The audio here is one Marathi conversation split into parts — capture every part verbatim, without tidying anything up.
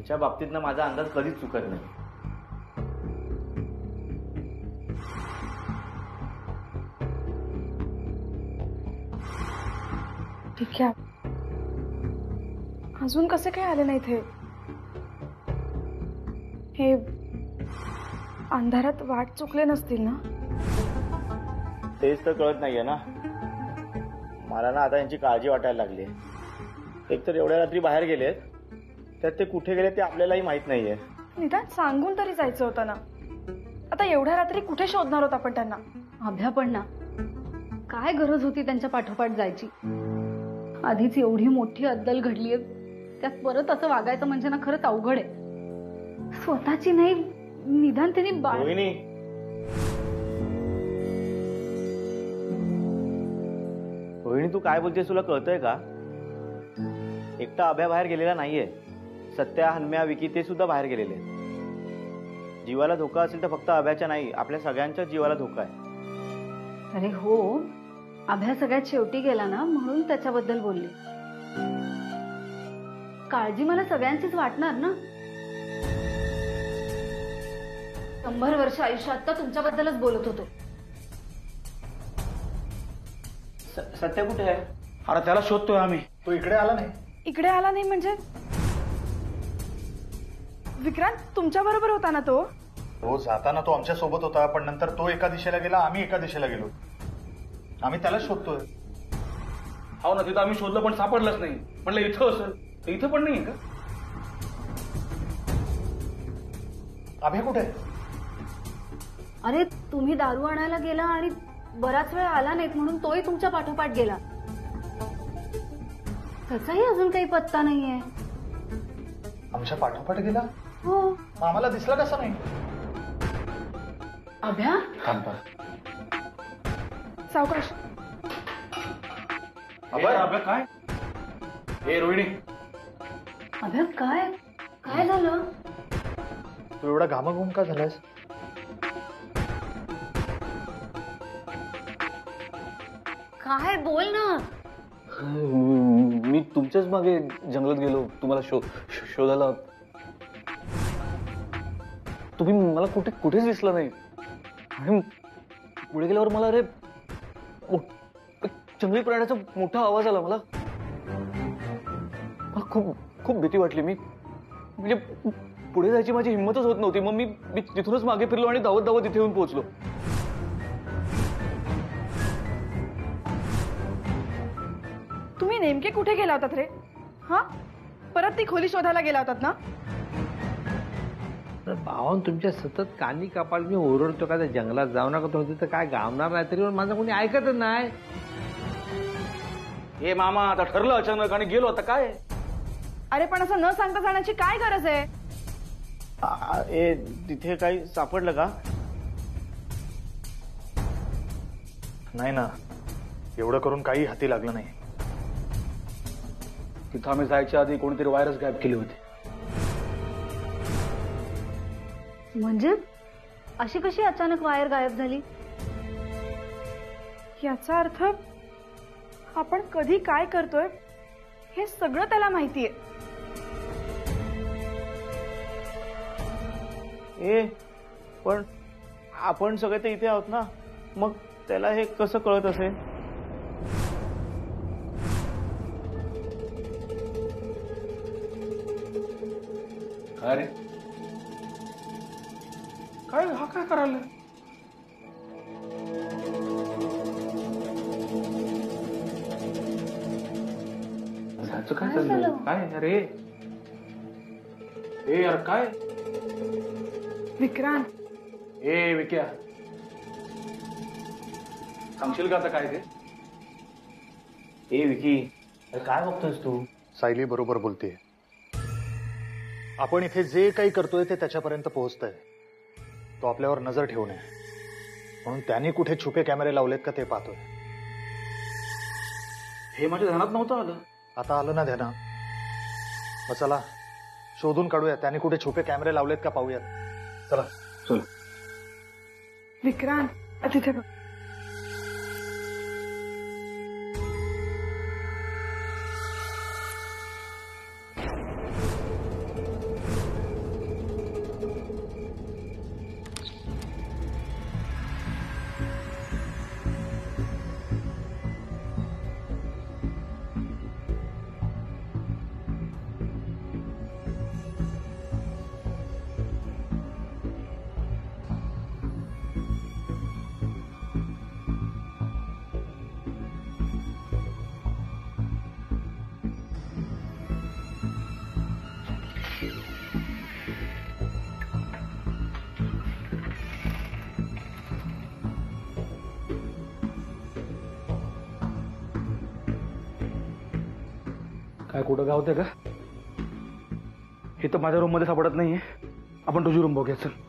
ह्याच्या बाबतीत ना माझा अंदाज कधीच चुकत नाही. ठीक आहे, अजून कसे काय आले नाहीत हे? हे अंधारात वाट चुकले नसतील ना? तेच तर कळत नाहीये ना मला ना. आता यांची काळजी वाटायला लागली. एक तर एवढ्या रात्री बाहेर गेलेत, त्यात ते कुठे गेले ते आपल्यालाही माहित नाहीये. निदान सांगून तरी जायचं होतं ना. आता एवढ्या रात्री कुठे शोधणार होत आपण त्यांना? अभ्या पण ना, काय गरज होती त्यांच्या पाठोपाठ जायची? आधीच एवढी मोठी अद्दल घडलीये, त्यात परत असं वागायचं म्हणजे ना खरंच अवघड आहे. स्वतःची नाही, निदान त्यांनी बाळ. रोहिणी, रोहिणी तू काय बोलतेस तुला कळतंय का? एकटा अभ्या बाहेर गेलेला नाहीये. सत्या, हन्म्या, विकी ते सुद्धा बाहेर गेलेले. जीवाला धोका असेल तर फक्त अभ्याच्या नाही, आपल्या सगळ्यांच्या जीवाला धोका आहे. अरे हो, अभ्या सगळ्यात शेवटी गेला ना म्हणून त्याच्याबद्दल बोलले. काळजी मला सगळ्यांचीच वाटणार ना. शंभर वर्ष आयुष्य आता तुमच्याबद्दलच बोलत होतो. सत्या कुठे आहे? अरे त्याला शोधतोय आम्ही. तो इकडे आला नाही. इकडे आला नाही म्हणजे? विक्रांत तुमच्या बरोबर होता ना तो? तो जाताना तो आमच्या सोबत होता, पण नंतर तो एका दिशेला गेला, आम्ही एका दिशेला गेलो. आम्ही त्याला शोधतोय. हो ना, तिथं आम्ही शोधलं पण सापडलंच नाही. म्हणलं इथं असेल तर इथं पण नाही का? अभय कुठे? अरे तुम्ही दारू आणायला गेला आणि बराच वेळ आला नाहीत म्हणून तोही तुमच्या पाठोपाठ गेला. त्याचाही अजून काही पत्ता नाहीये. आमच्या पाठोपाठ गेला? हो. आम्हाला दिसला कसा नाही? अभ्या थांबा. सावकाश. अभय, अभय काय? ए रोहिणी. अभ्या काय काय झालं? तू एवढा घामाघूम का झालास? काय बोल ना. मी तुमच्याच मागे जंगलात गेलो तुम्हाला शो शोधायला. तुम्ही मला कुठे कुठेच दिसला नाही. आणि पुढे गेल्यावर मला अरे जंगली प्राण्याचा मोठा आवाज आला. मला मला खूप खूप भीती वाटली. मी म्हणजे पुढे जायची माझी हिंमतच होत नव्हती. मग मी तिथूनच मागे फिरलो आणि धावत धावत इथे येऊन पोहोचलो. तुम्ही नेमके कुठे गेला होतात रे? हा, परत ती खोली शोधायला गेला होतात ना? भावान तुमच्या सतत कानी कपाळ मी ओरडतो का त्या जंगलात जाऊ नका होती तर काय गावणार नाही, तरी माझं कोणी ऐकतच नाही. हे मामा आता ठरलं अचानक आणि गेलो आता काय? अरे पण असं न सांगता जाण्याची काय गरज आहे? ए तिथे काही सापडलं का? नाही ना, एवढं करून काही हाती लागलं नाही. तिथं आम्ही जायच्या आधी कोणीतरी व्हायरस गायब केली होती. म्हणजे अशी कशी अचानक वायर गायब झाली? याचा अर्थ आपण कधी काय करतोय हे सगळं त्याला माहितीये. ए पण आपण सगळे ते इथे आहोत ना, मग त्याला हे कसं कळत असेल? काय रे? काय हा काय करायला? ह्याचं काय चाललंय? काय अरे ए यार काय? विक्रांत. ए विक्या, सांगशील का आता काय ते? ए विकी, अरे काय बघतोस तू? सायली बरोबर बोलतेय. आपण इथे जे काही करतोय ते त्याच्यापर्यंत पोहोचतंय. तो आपल्यावर नजर ठेवू नये म्हणून त्यांनी कुठे छुपे कॅमेरे लावलेत का ते पाहतोय. हे माझ्या ध्यानात नव्हतं आलं. आता आलं ना ध्याना. मग चला शोधून काढूया त्यांनी कुठे छुपे कॅमेरे लावलेत का पाहूयात. चला चल. विक्रांत तिथे बघ. काय कुठं गावते का? हे तर माझ्या रूम मध्ये सापडत नाहीये. आपण तुझी रूम बघूया चल.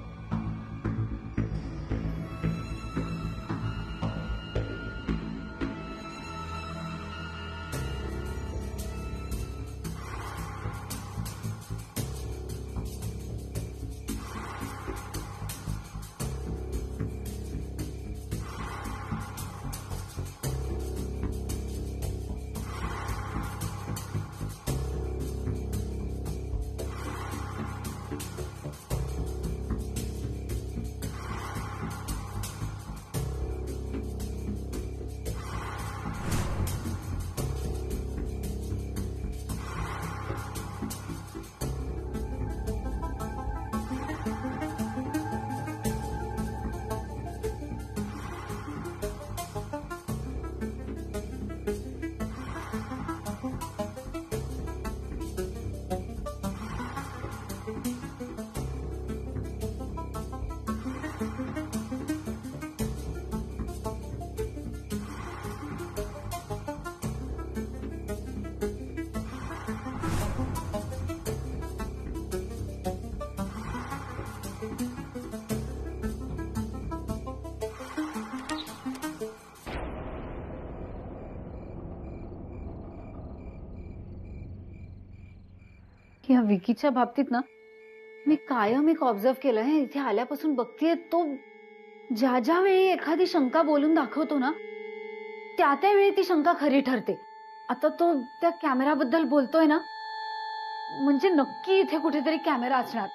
या विकीच्या बाबतीत ना मी कायम एक ऑब्झर्व केलंय. इथे आल्यापासून बघतीये तो ज्या ज्या वेळी एखादी शंका बोलून दाखवतो ना त्या त्यावेळी ती शंका खरी ठरते. आता तो त्या कॅमेराबद्दल बोलतोय ना म्हणजे नक्की इथे कुठेतरी कॅमेरा असणार.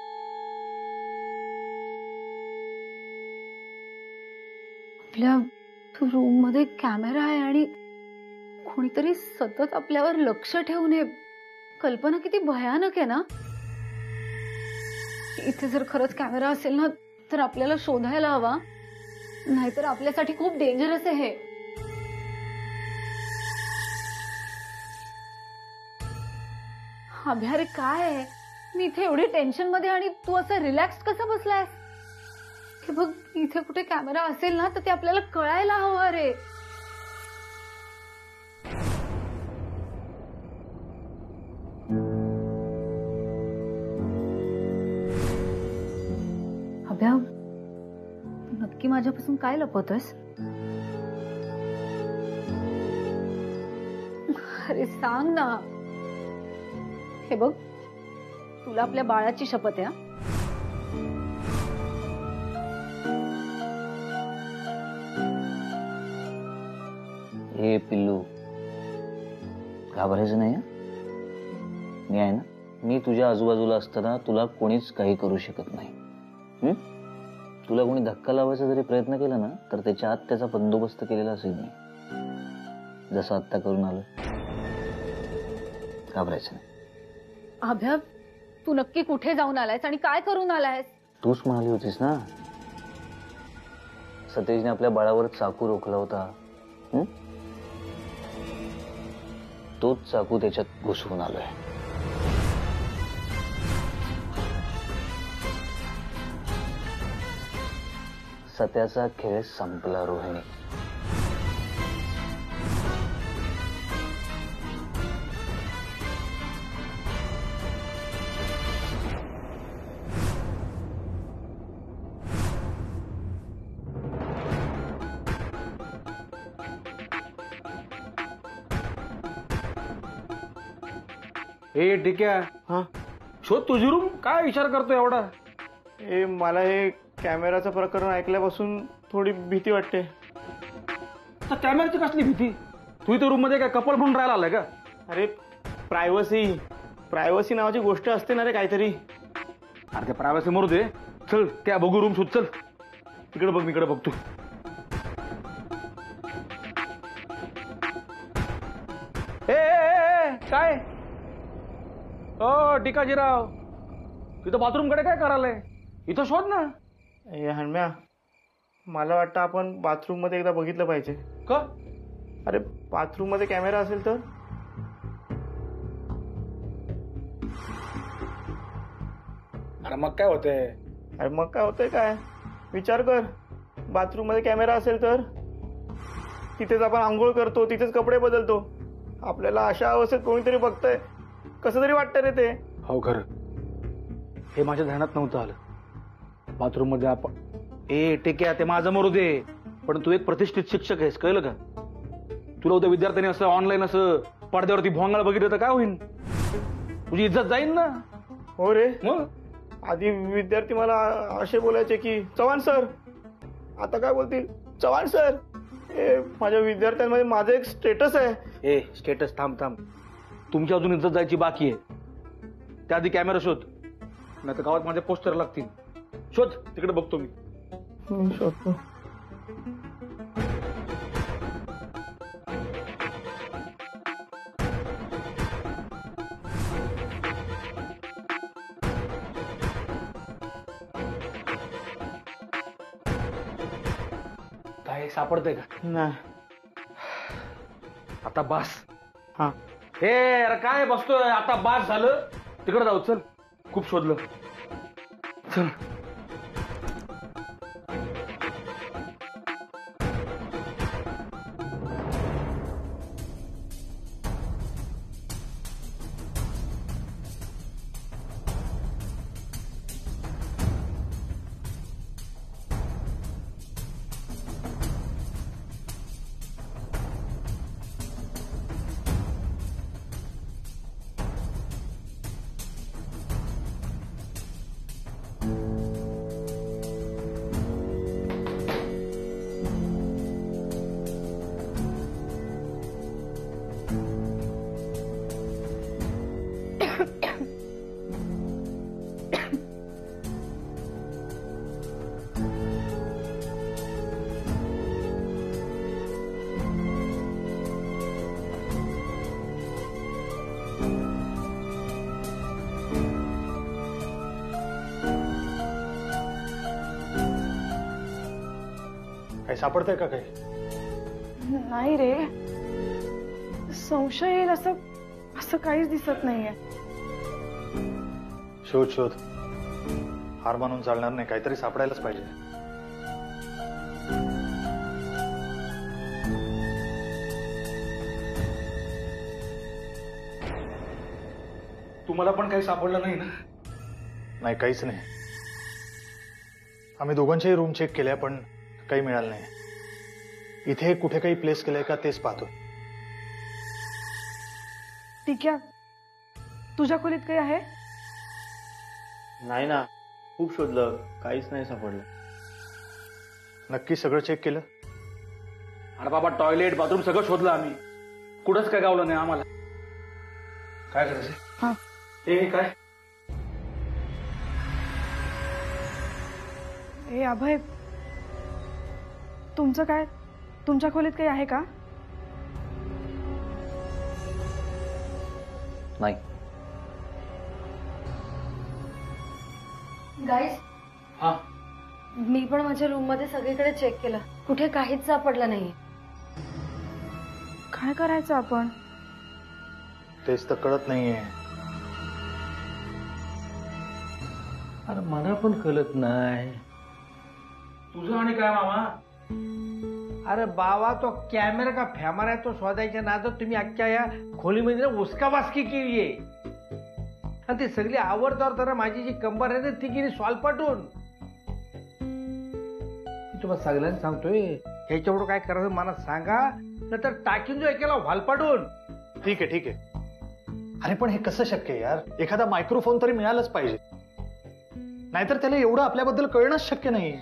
आपल्या रूम मध्ये कॅमेरा आहे आणि कोणीतरी सतत आपल्यावर लक्ष ठेवून हे कल्पना किती भयानक आहे ना. इथे जर खरंच कॅमेरा असेल ना तर आपल्याला शोधायला हवा, नाहीतर आपल्यासाठी खूप डेंजरस आहे हे. अभ्यारे काय आहे, मी इथे एवढी टेन्शन मध्ये आणि तू असं रिलॅक्स कसं बसलायस? की बघ इथे कुठे कॅमेरा असेल ना तर ते आपल्याला कळायला हवं रे. अभ्या नक्की माझ्यापासून काय लपवतोयस? अरे सांग ना. हे बघ तुला आपल्या बाळाची शपथ आहे. हे पिल्लू घाबरायचं नाही. मी आहे ना, मी तुझ्या आजूबाजूला असताना तुला कोणीच काही करू शकत नाही. हं? तुला कोणी धक्का लावायचा जरी प्रयत्न केला ना तर त्याच्या आत त्याचा बंदोबस्त केलेला असेल मी, जसं आत्ता करून आलो. घाबरायचं नाही. अभ्या तू नक्की कुठे जाऊन आलायस आणि काय करून आलायस? तूच म्हणाली होतीस ना सतेजने आपल्या बाळावर चाकू रोखला होता. हं? तोच चाकू त्याच्यात घुसवून आलोय. सत्याचा खेळ संपला रोहिणी. ए ठीक आहे. हा शोध तुझी रूम. काय विचार करतो एवढा? ए मला हे कॅमेराचं प्रकरण ऐकल्यापासून थोडी भीती वाटते. तर कॅमेराची कसली भीती? तू इथे रूम मध्ये काय कपल म्हणून राहायला आलाय का? अरे प्रायव्हसी प्रायव्हसी नावाची गोष्ट असते ना रे काहीतरी. अरे ते प्रायव्हसी मरू दे. चल त्या बघू रूम शोध. चल तिकडे बघ, इकडे बघ तू. ए, ए, ए, ए काय ओ टिकाजीराव, तिथं बाथरूम कडे काय करायलाय? इथं शोध ना. ए हणम्या, मला वाटतं आपण बाथरूम मध्ये एकदा बघितलं पाहिजे. का? अरे बाथरूम मध्ये कॅमेरा असेल तर. अरे मग काय होतंय? अरे मग काय होतंय काय, विचार कर. बाथरूम मध्ये कॅमेरा असेल तर तिथेच आपण आंघोळ करतो, तिथेच कपडे बदलतो. आपल्याला अशा अवस्थेत कोणीतरी बघतंय, कसं तरी वाटतं रे ते. हो खरं, हे माझ्या ध्यानात नव्हतं आलं. बाथरूम मध्ये आपण ए टेक्या ते माझं मरू दे, पण तू एक प्रतिष्ठित शिक्षक आहेस, कळलं का? तुला उद्या विद्यार्थ्यांनी असं ऑनलाईन असं पडद्यावरती भोंगाळ बघितलं तर काय होईल? तुझी इज्जत जाईल ना. हो रे, मग आधी विद्यार्थी मला असे बोलायचे की चव्हाण सर, आता काय बोलतील चव्हाण सर. हे माझ्या विद्यार्थ्यांमध्ये माझं एक स्टेटस आहे. ए स्टेटस थांब थांब, तुमची अजून इज्जत जायची बाकी आहे. त्याआधी कॅमेरा शोध, नाही तर गावात माझे पोस्टर लागतील. शोध, तिकडे बघतो मी. मी शोधतो. काय सापडतंय का? नाही. आता बास. हा, हे अरे काय बसतोय, आता बास झालं. तिकडे जाऊ, चल. खूप शोधलं, चल. काही सापडतंय का काही? नाही रे, संशय येईल असं असं काहीच दिसत नाहीये. शोध शोध, हार मानून चालणार नाही, काहीतरी सापडायलाच पाहिजे. तुम्हाला पण काही सापडलं नाही ना? नाही, काहीच नाही. आम्ही दोघांच्याही रूम चेक केल्या पण काही मिळालं नाही. इथे कुठे काही प्लेस केलंय का तेच पाहतो. ठीक आहे, तुझ्या खोलीत काही आहे? नाही ना, खूप शोधलं, काहीच नाही सापडलं. नक्की सगळं चेक केलं? अरे बाबा, टॉयलेट बाथरूम सगळं शोधलं आम्ही, कुठंच काय गावलं नाही आम्हाला. काय करायचं? हा, हे काय? ए अभय, तुमचं काय, तुमच्या खोलीत काही आहे का? नाही. गाईस, हा, मी पण माझ्या रूम मध्ये सगळीकडे चेक केलं, कुठे काहीच सापडलं नाही. काय करायचं आपण? तेच तर कळत नाहीये. अरे मला पण कळत नाही. तुझं आणि काय मामा? अरे बाबा, तो कॅमेरा का फॅमरा आहे तो शोधायच्या नादात तुम्ही अख्ख्या या खोलीमध्ये उसकाबासकी केली आहे. आणि ती सगळी आवडतावर तर माझी जी कंबर आहे ना ती गेली स्वालपाटून. मी तुम्हाला सगळ्यांना सांगतोय, ह्याच्यावर काय करायचं मला सांगा, नंतर टाकीन जो एकेला व्हालपाटून. ठीक आहे ठीक आहे. अरे पण हे कसं शक्य आहे यार? एखादा मायक्रोफोन तरी मिळालंच पाहिजे, नाहीतर त्याला एवढं आपल्याबद्दल कळणंच शक्य नाहीये.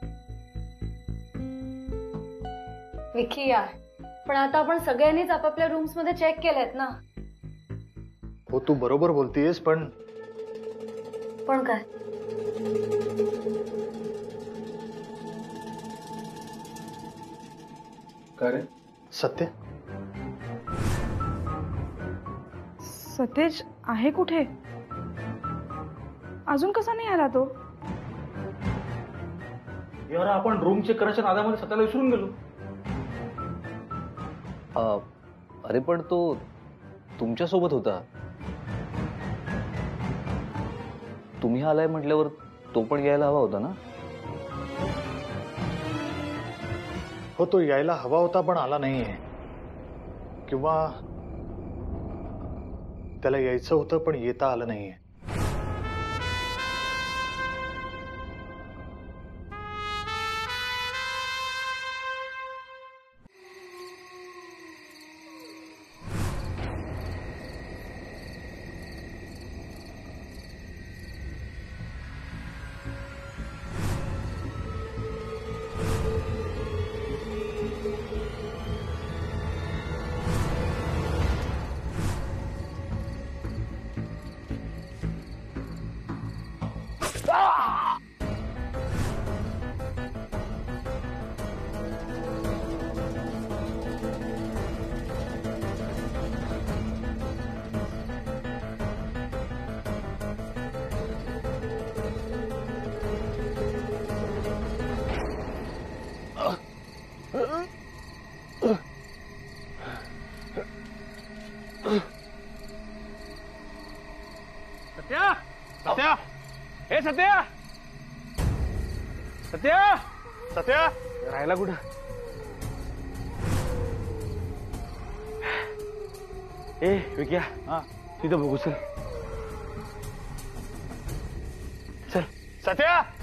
विकी यार, पण आता आपण सगळ्यांनीच आपापल्या रूम्स मध्ये चेक केलेत ना. हो, तू बरोबर बोलतीयस, पण पण काय? काय रे? सत्य सतेज आहे कुठे? अजून कसा नाही आला तो? यार, आपण रूम चेक करायच्या नादामध्ये स्वतःला विसरून गेलो. अ, अरे पण तो तुमच्या सोबत होता. तुम्ही आलाय म्हटल्यावर तो पण यायला हवा होता ना? हो, तो यायला हवा होता पण आला नाहीये. किंवा त्याला यायचं होतं पण येता आलं नाहीये. सत्या सत्या हे सत्या सत्या सत्या राहिला कुठं? ए विक्या हा तिथं बघू चल चल सत्या